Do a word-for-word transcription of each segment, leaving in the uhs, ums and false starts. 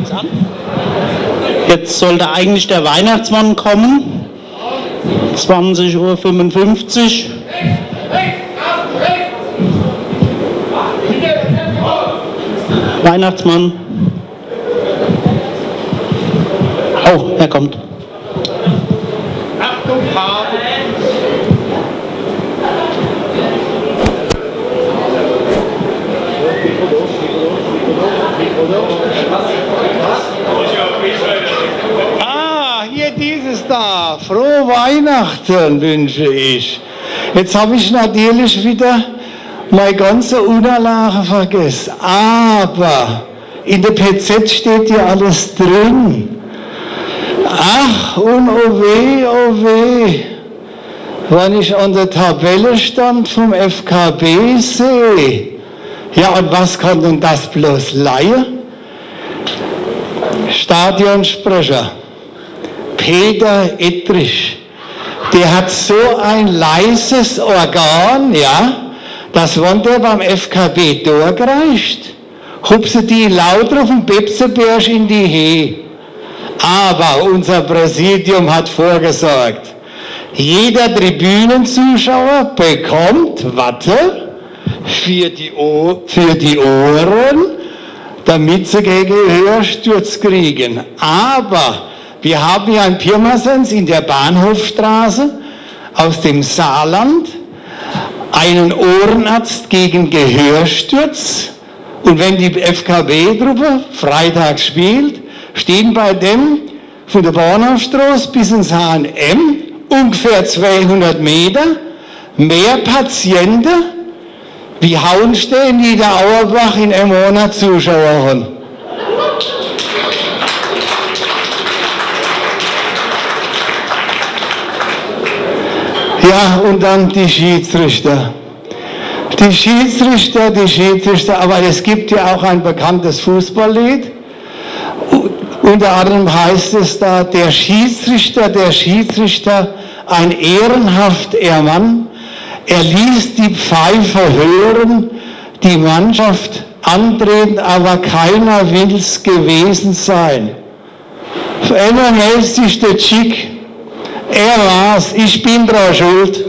Jetzt sollte eigentlich der Weihnachtsmann kommen. zwanzig Uhr fünfundfünfzig. Weihnachtsmann. Oh, er kommt. Achtung, Farbe. Ah, hier dieses da. Frohe Weihnachten wünsche ich. Jetzt habe ich natürlich wieder meine ganze Unterlage vergessen. Aber in der P Z steht ja alles drin. Ach, und oh weh, oh weh, wenn ich an der Tabelle stand vom F K B sehe. Ja, und was kann denn das bloß leihen? Stadionsprecher Peter Ettrich, der hat so ein leises Organ, ja, dass wenn der beim F K B durchreicht, hupse die lauter auf dem Bebseberg in die Hehe. Aber unser Präsidium hat vorgesorgt, jeder Tribünenzuschauer bekommt Watte für die, Ohr, für die Ohren, damit sie gegen Hörsturz kriegen. Aber wir haben ja in Pirmasens in der Bahnhofstraße aus dem Saarland einen Ohrenarzt gegen Gehörsturz. Und wenn die F K B-Truppe freitags spielt, stehen bei dem von der Bahnhofstraße bis ins H und M ungefähr zweihundert Meter mehr Patienten wie Hauenstein, die der Auerbach in einem Monat Zuschauer haben. Ja, und dann die Schiedsrichter. Die Schiedsrichter, die Schiedsrichter, aber es gibt ja auch ein bekanntes Fußballlied. Unter anderem heißt es da, der Schiedsrichter, der Schiedsrichter, ein ehrenhafter Mann. Er ließ die Pfeife hören, die Mannschaft antreten, aber keiner will's gewesen sein. Auf einmal meldet sich der Chick, er war's, ich bin dran schuld.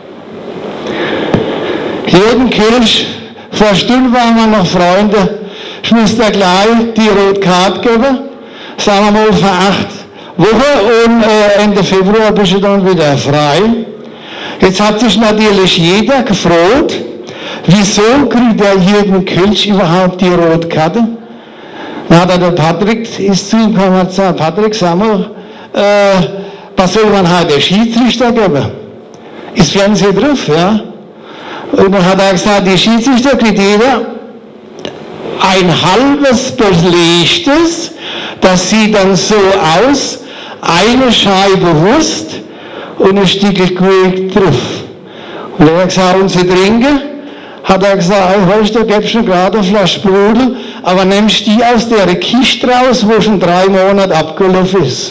Jürgen Kirsch, vor Stunden waren wir noch Freunde, ich muss da gleich die rote Karte geben. Sagen wir mal für acht Wochen und äh, Ende Februar bist du dann wieder frei. Jetzt hat sich natürlich jeder gefreut, wieso kriegt der Jürgen Kölsch überhaupt die rote Karte? Dann hat er der Patrick, ist zu ihm gekommen und hat gesagt, Patrick, sag mal, äh, was soll man halt der Schiedsrichter geben? Ist Fernsehen drauf, ja? Und dann hat er gesagt, die Schiedsrichter kriegt jeder ein halbes belegtes, das sieht dann so aus, eine Scheibe Wurst und ein Stück Gurke drauf. Und er hat gesagt, und Sie trinken? Hat er gesagt, weißt du, gibst du gerade eine Flasche Sprudel, aber nimmst die aus der Kiste raus, wo schon drei Monate abgelaufen ist.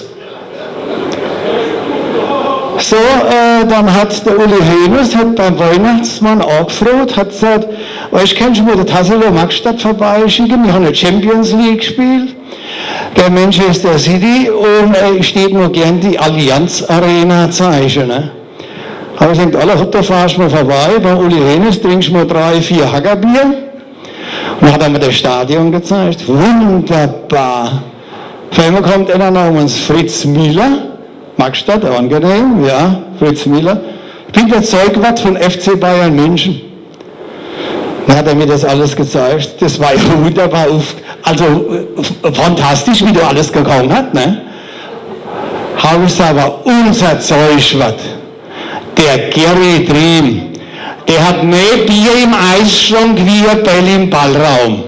So, äh, dann hat der Uli Hoeneß hat beim Weihnachtsmann angefragt, hat gesagt, weißt, kannst du mir den Tassilo Magstadt vorbeischicken? Wir haben eine Champions League gespielt, der Manchester City, und äh, ich steht noch gern die Allianz Arena zeigen. Ne? Aber ich denke, alle, da fahrst du mal vorbei, bei Uli Hoeneß trinkst du mal drei, vier Hackerbier. Und dann hat er mir das Stadion gezeigt. Wunderbar. Auf einmal kommt einer namens Fritz Miller. Magstadt, angenehm, ja, Fritz Miller. Ich bin der Zeugwart von F C Bayern München. Dann hat er mir das alles gezeigt. Das war wunderbar, also fantastisch, wie du alles gekommen hast, ne? Habe ich gesagt, aber unser Zeugwart, der Gary Dream, der hat mehr Bier im Eisschrank wie ein Bell im Ballraum.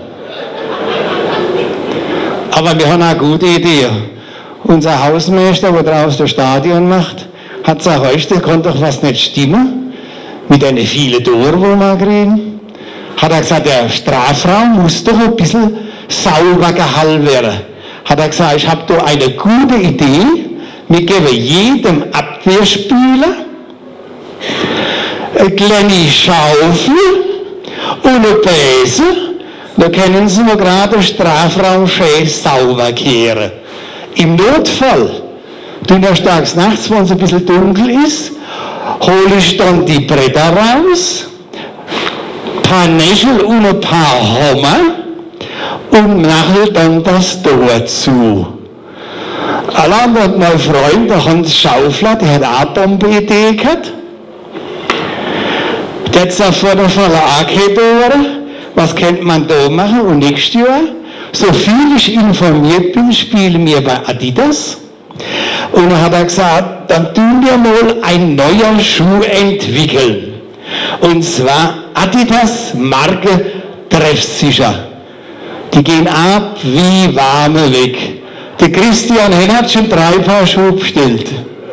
Aber wir haben eine gute Idee. Unser Hausmeister, der draußen das Stadion macht, hat gesagt, weißt du, da kann doch was nicht stimmen mit den vielen Toren, die wir kriegen. Hat er gesagt, der Strafraum muss doch ein bisschen sauber gehalten werden. Hat er gesagt, ich habe da eine gute Idee, wir geben jedem Abwehrspieler eine kleine Schaufel und eine Bäse, Da können Sie mir gerade den Strafraum schön sauber kehren. Im Notfall, donnerstags nachts, wenn es ein bisschen dunkel ist, hole ich dann die Bretter raus, ein paar Nägel und ein paar Hammer und mache dann das Tor zu. Allein hat mein Freund, der Hans Schaufler, der hat auch eine Bombe-Idee gehabt. Der hat gesagt, vor der Verlag was könnte man da machen? Und nächstes Jahr, so viel ich informiert bin, spielen wir bei Adidas. Und dann hat er gesagt, dann tun wir mal ein neuer Schuh entwickeln. Und zwar Adidas Marke Treffsicher. Die gehen ab wie warme weg. Der Christian Henn hat schon drei Paar Schuhe bestellt.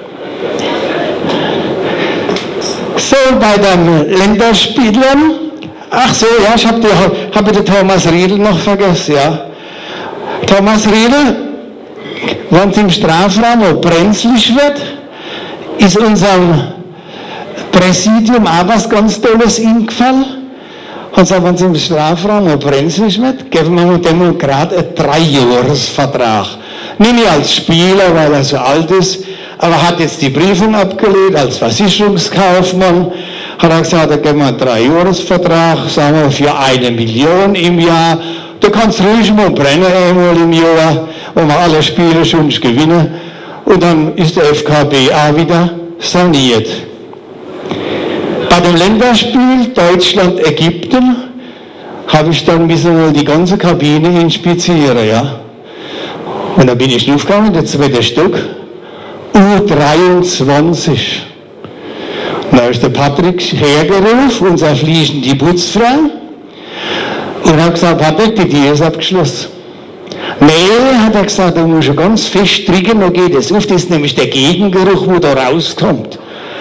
So, bei den Länderspielern, ach so, ja, ich habe hab den Thomas Riedl noch vergessen, ja. Thomas Riedl, wenn es im Strafraum auch brenzlig wird, ist unserem Präsidium auch was ganz Tolles eingefallen. Und so, wenn es im Strafraum auch brenzlig wird, geben wir dem gerade einen Dreijahresvertrag. Nicht mehr als Spieler, weil er so alt ist, aber hat jetzt die Prüfung abgelegt als Versicherungskaufmann. Hat er gesagt, da geben wir einen Dreijahresvertrag, sagen wir, für eine Million im Jahr. Du kannst ruhig mal brennen einmal im Jahr, wenn wir alle Spiele schon gewinnen. Und dann ist der F K B auch wieder saniert. Bei dem Länderspiel Deutschland-Ägypten habe ich dann müssen die ganze Kabine inspizieren, ja. Und dann bin ich aufgegangen, der zweite Stück, U dreiundzwanzig. Und da ist der Patrick hergerufen, unser fliegende Putzfrau, und hat gesagt, Patrick, die Tür ist abgeschlossen. Nee, hat er gesagt, da muss ich ganz fest drücken, dann geht es auf, das ist nämlich der Gegengeruch, wo da rauskommt.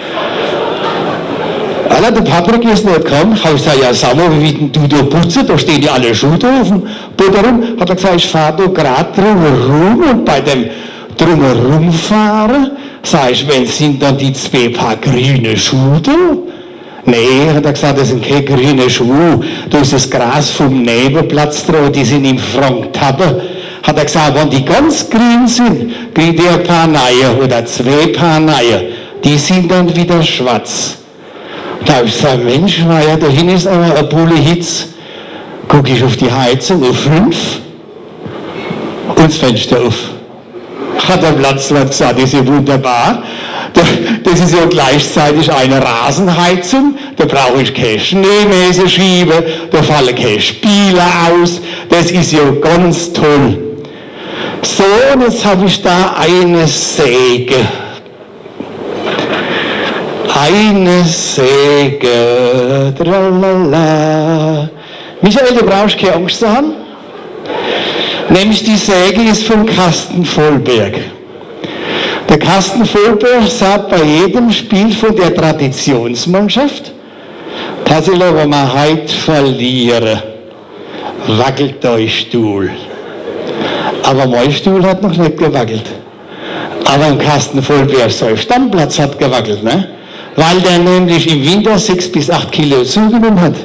Alter, der Patrick ist nicht gekommen, habe ich gesagt, ja sag mal, wie denn du da putzen, da stehen ja alle Schuhe auf dem Boden. Hat er gesagt, ich fahre da gerade drumherum und bei dem drumherum fahren, sag ich, wenn sind dann die zwei Paar grüne Schuhe da? Nee, hat er gesagt, das sind keine grüne Schuhe, da ist das Gras vom Nebenplatz drauf, die sind im Franktappe. Hat er gesagt, wenn die ganz grün sind, kriegt ihr ein paar neue oder zwei Paar neue, die sind dann wieder schwarz. Da habe ich gesagt, Mensch, naja, da hinten ist aber ein Pulle Hitz. Gucke ich auf die Heizung, auf fünf, und das Fenster auf. Hat der Platzwart gesagt, das ist ja wunderbar. Das ist ja gleichzeitig eine Rasenheizung, da brauche ich keine Schneemäse schieben, da fallen keine Spieler aus, das ist ja ganz toll. So, und jetzt habe ich da eine Säge. Eine Säge, tralala. Michael, du brauchst keine Angst zu haben. Nämlich die Säge ist von Carsten Vollberg. Der Carsten Vollberg sagt bei jedem Spiel von der Traditionsmannschaft, pass auf, wenn wir heute verlieren, wackelt dein Stuhl. Aber mein Stuhl hat noch nicht gewackelt. Aber im Carsten Vollberg sein Stammplatz hat gewackelt, ne? Weil der nämlich im Winter sechs bis acht Kilo zugenommen hat.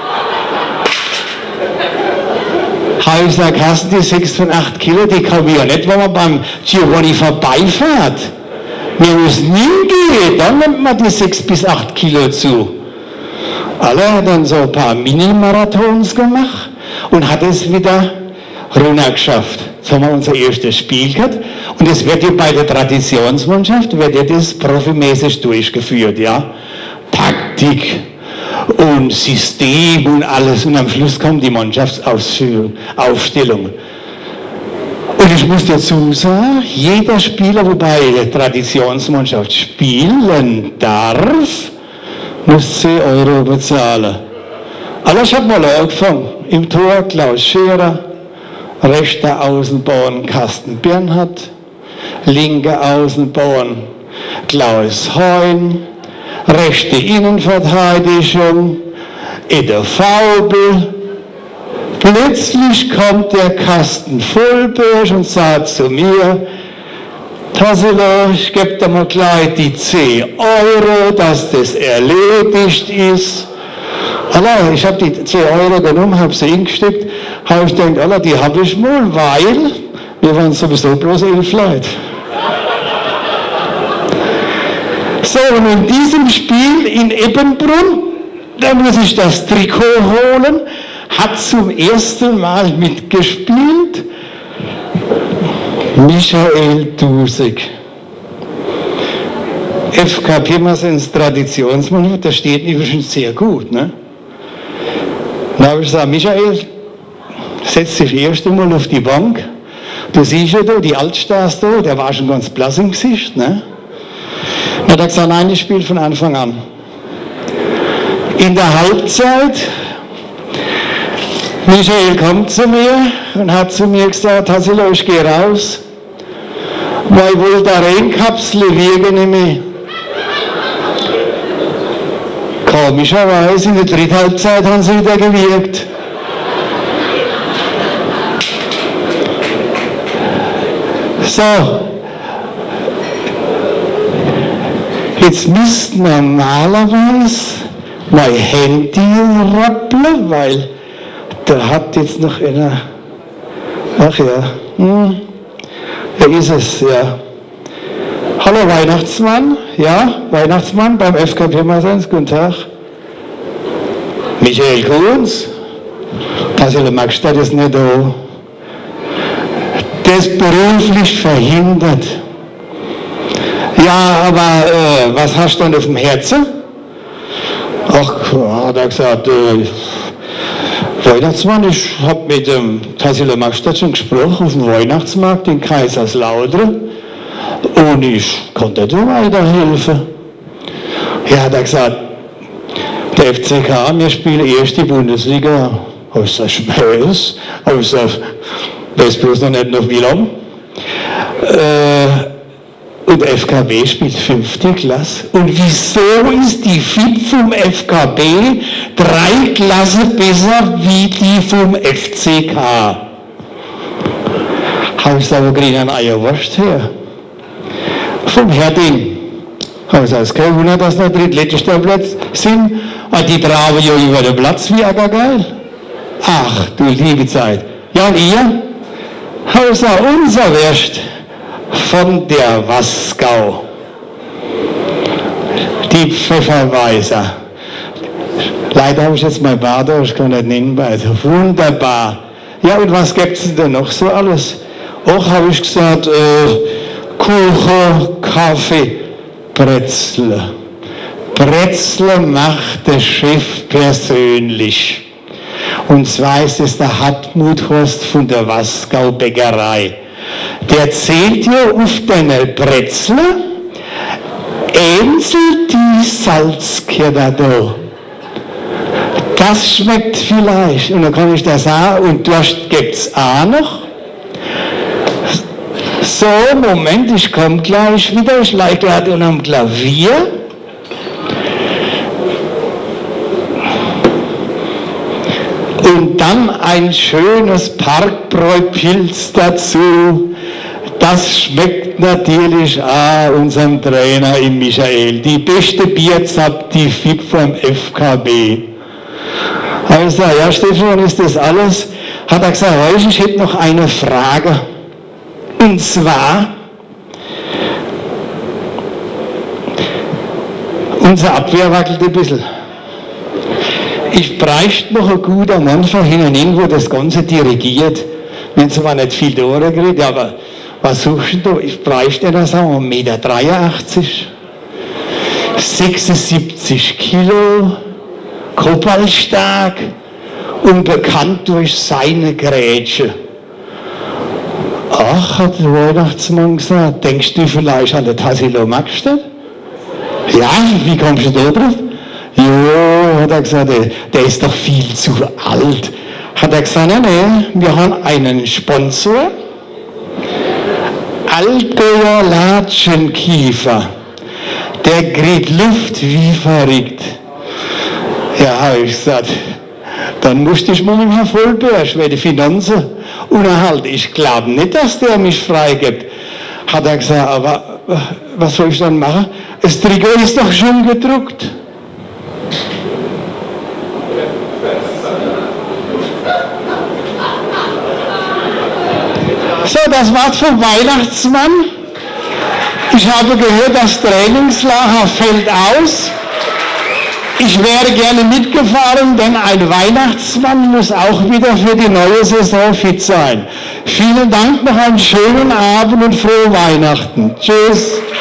Habe ich gesagt, Carsten, die sechs von acht Kilo, die kann man ja nicht, wenn man beim Giovanni vorbeifährt. Wir müssen hingehen, dann nimmt man die sechs bis acht Kilo zu. Alle hat dann so ein paar Mini-Marathons gemacht und hat es wieder runtergeschafft. Jetzt haben wir unser erstes Spiel gehabt und es wird ja bei der Traditionsmannschaft, wird ja das profimäßig durchgeführt, ja. Taktik und System und alles und am Schluss kommt die Mannschaftsaufstellung. Und ich muss dazu sagen, jeder Spieler, wo bei der Traditionsmannschaft spielen darf, muss zehn Euro bezahlen. Aber ich habe mal angefangen, im Tor Klaus Scherer, rechter Außenbahn Carsten Bernhard, linke Außenbahn Klaus Hein, rechte Innenverteidigung Edde Faubel. Plötzlich kommt der Carsten Vollberg und sagt zu mir, Tassilo, ich gebe dir mal gleich die zehn Euro, dass das erledigt ist. Allein, ich habe die zehn Euro genommen, habe sie hingesteckt, habe ich gedacht, Alter, die habe ich mal, weil wir waren sowieso bloß elf Leute. So, und in diesem Spiel in Eppenbrunn, da muss ich das Trikot holen, hat zum ersten Mal mitgespielt Michael Dusig. F K Pirmasens Traditionsmannschaft, das steht übrigens sehr gut. Ne? Da habe ich gesagt, Michael, setz dich erst einmal auf die Bank. Du siehst ja da, die Altstars da, der war schon ganz blass im Gesicht. Ne? Dann hat er gesagt, nein, ich spiele von Anfang an. In der Halbzeit, Michael kommt zu mir und hat zu mir gesagt, Tassilo, ich gehe raus, weil ich wohl da reinkapsle, wirke nicht mehr. Komischerweise, in der dritten Halbzeit haben sie wieder gewirkt. So, jetzt müsste normalerweise mein Handy rappeln, weil da hat jetzt noch einer, ach ja, hm, wer ist es, ja. Hallo Weihnachtsmann, ja, Weihnachtsmann beim F K Pirmasens, guten Tag. Michael Kunz, Tassilo Magstadt ist nicht da. Der ist beruflich verhindert. Ja, aber äh, was hast du denn auf dem Herzen? Ach, hat er gesagt, äh, Weihnachtsmann, ich habe mit dem Tassilo Magstadt schon gesprochen auf dem Weihnachtsmarkt in Kaiserslautern und ich konnte dir weiterhelfen. Ja, hat er gesagt, der F C K, wir spielen erste Bundesliga. Habe ich gesagt, Schmähs. Habe ich gesagt, weiß bloß noch nicht noch wie lang. Äh, und F K B spielt fünfte Klasse. Und wieso ist die F I B vom F K B drei Klassen besser wie die vom F C K? Habe ich gesagt, wo kriege ich einen Eierwurst her? Vom Herding. Habe ich gesagt, es ist kein Wunder, dass noch drittletzter Platz sind. Und die traben ja über den Platz wie geil. Ach, du liebe Zeit. Ja, und ihr? Habe ich gesagt, unser Wurst von der Wasgau. Die Pfefferweißer. Leider habe ich jetzt mein Bart, ich kann nicht nennen, also wunderbar. Ja, und was gibt es denn noch so alles? Auch habe ich gesagt, äh, Kuchen, Kaffee, Brezel. Brezel macht der Chef persönlich. Und zwar ist es der Hartmut Horst von der Wasgau Bäckerei. Der zählt ja auf deine Brezel, Änsel die Salzkörner da. Das schmeckt vielleicht. Und dann kann ich das auch, und Durst gibt es auch noch. So, Moment, ich komme gleich wieder. Ich lag gerade unter dem Klavier. Und dann ein schönes Parkbräu-Pilz dazu. Das schmeckt natürlich auch unserem Trainer im Michael. Die beste Bierzapf, die F I B vom F K B. Also, ja Stefan, ist das alles? Hat er gesagt, weißt, ich hätte noch eine Frage. Und zwar, unsere Abwehr wackelt ein bisschen. Ich bräuchte noch einen guten Mann von hinten, wo das Ganze dirigiert. Wenn zwar nicht viel Tore kriegt, aber was suchst du? Ich bräuchte da so einen Meter dreiundachtzig, sechsundsiebzig Kilo, kopfballstark und bekannt durch seine Grätsche. Ach, hat der Weihnachtsmann gesagt, denkst du vielleicht an den Tassilo Magstadt? Ja, wie kommst du da drauf? Jo, hat er gesagt, der, der ist doch viel zu alt. Hat er gesagt, nee, nee, wir haben einen Sponsor, Allgäuer Latschenkiefer, der kriegt Luft wie verrückt. Ja, habe ich gesagt, dann musste ich mal mit Herrn Vollberg, weil die Finanzen unterhalten. Ich glaube nicht, dass der mich freigibt. Hat er gesagt, aber was soll ich dann machen? Das Trikot ist doch schon gedruckt. So, das war's vom Weihnachtsmann. Ich habe gehört, das Trainingslager fällt aus. Ich wäre gerne mitgefahren, denn ein Weihnachtsmann muss auch wieder für die neue Saison fit sein. Vielen Dank, noch einen schönen Abend und frohe Weihnachten. Tschüss.